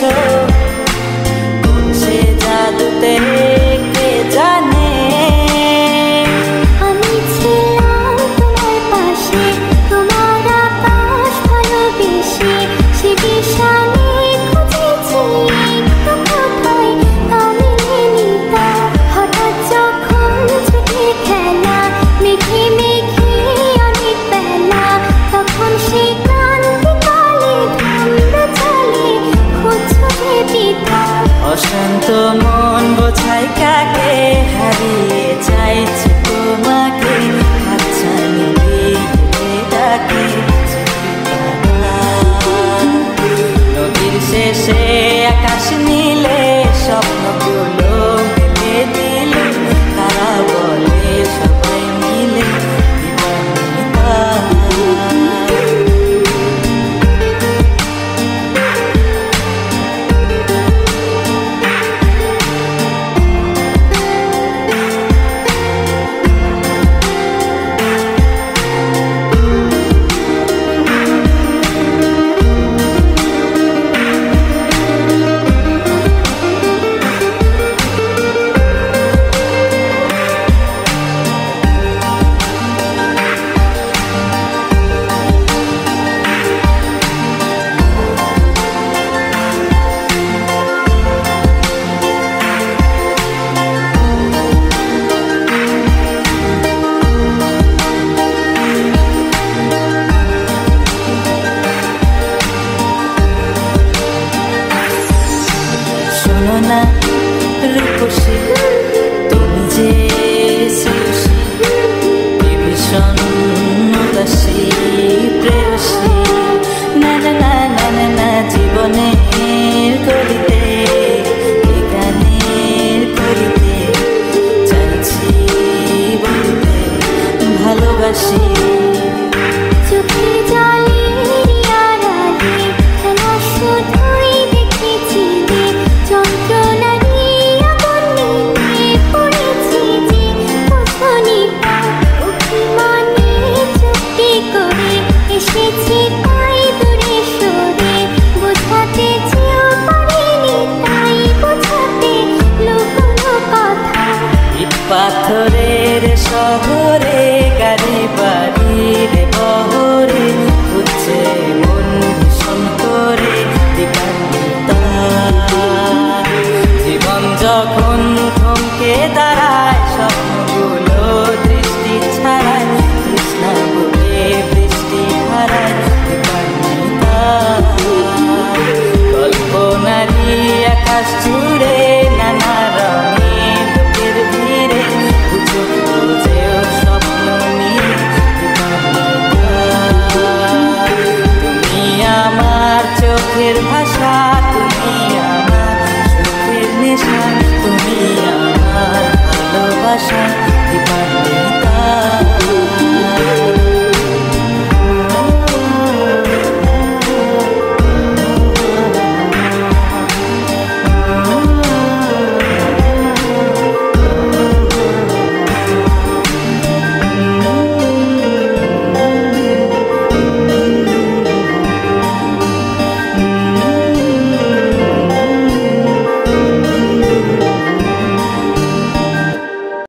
এসো কোন সে জাদুতে কে জানে আমি ছিলাম তোমার পাশে, তোমার আকাশ ভালোবেসে, সে বিশালে খুঁজেছি একটু কোথায় তা মেলেনি তা। হঠাৎ যখন ছুটে খেলা মেঘে মেঘে অনেক বেলা, তখন সে ক্রান্তিকালে থামলো চলে খুঁজছো যে পিতা। অশান্ত মন বোঝাই কাকে হারিয়ে চাইছে তোমাকে হাতছানি দিয়ে ডাকে নদীর শেষে আকাশ নীলে স্বপ্নগুলো মেলে দিলে তারা বলে সবাই মিলে দিবানিতা। শোনো না রূপসী তুমি যে শ্রেয়সী ভীষণ উদাসী প্রেয়সী না না না না না না জীবনের করিতে এ গানের করিতে চাইছি বলিতে ভালোবাসি। চোখে জলের আড়ালে খেলা শুধুই দেখেছি যে, যন্ত্রণারই আগুন নিভে পড়েছি যে বোঝনি তা। অভিমানে চুপটি করে এসেছি তাই দূরে সরে, বোঝাতে চেয়েও পারিনি তাই বোঝাতে লুকোনো কথা। ইট পাথরের শহরে গাড়ি বাড়ির বহরে খুঁজছে মন ভীষণ করে দিবানিতা। জীবন যখন থমকে দাঁড়ায় স্বপ্নগুলো দৃষ্টি ছাড়ায় তৃষ্ণা বলে বৃষ্টি হারায় দিবানিতা। কল্পনারই আকাশ জুড়ে নানা রঙের লোকের ভিড়ে খুঁজো খুঁজেও স্বপ্ন নিয়ে দিবানিতা। তুমি আমার চোখের ভাষা, তুমি আমার সুখের নেশা, তুমি আমার ভালোবাসা।